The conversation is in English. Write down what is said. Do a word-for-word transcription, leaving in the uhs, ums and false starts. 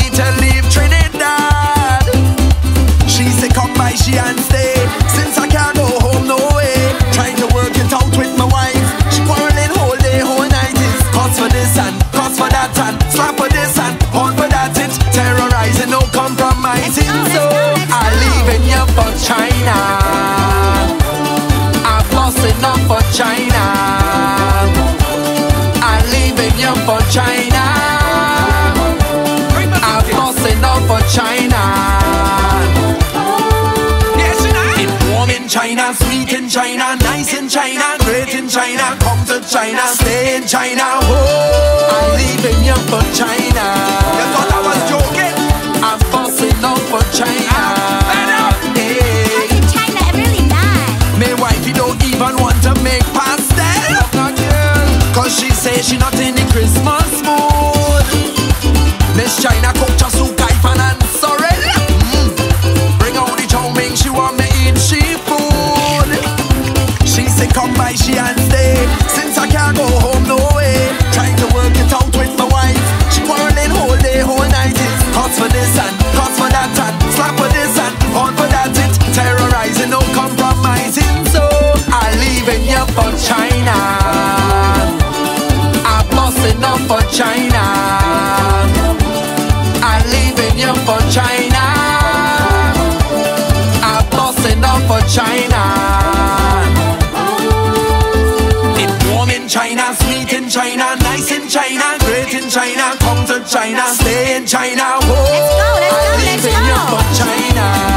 me to leave Trinidad. She say come by, she and stay. Since I can't go home, no way. Trying to work it out with my wife. She quarreling whole day, whole night. It's cost for this and cost for that and slap for this and horn for that. It's terrorizing, no compromising. So I'm leaving you for China. I've lost enough for China. I'm leaving you for China. I've lost enough for China. China, sweet in China, nice in China, great in China, come to China, stay in China. Whoa, I'm leaving you for China. You thought I was joking? I'm fussing up for China. Hey. How in China it really nice? My wifey don't even want to make pastel. Cause she say she not in the Christmas mood. Miss China cook just soup, kaifan and sorrel. Mm. Bring out the chow mein, she want me eat seafood. She say come by, she and stay. Since I can't go home, no way. Trying to work it out with my wife. She quarreling whole day, whole night. It's cost for this and cost for that and slap for this and horn for that. It's terrorizing, no compromising. So I'm leaving you for China. I've lost enough for China. I'm leaving you for China. I've lost enough for China. China, sweet in China, nice in China, great in China, come to China, stay in China. Whoa, let's go, let's go, I'm let's leaving you go. for China.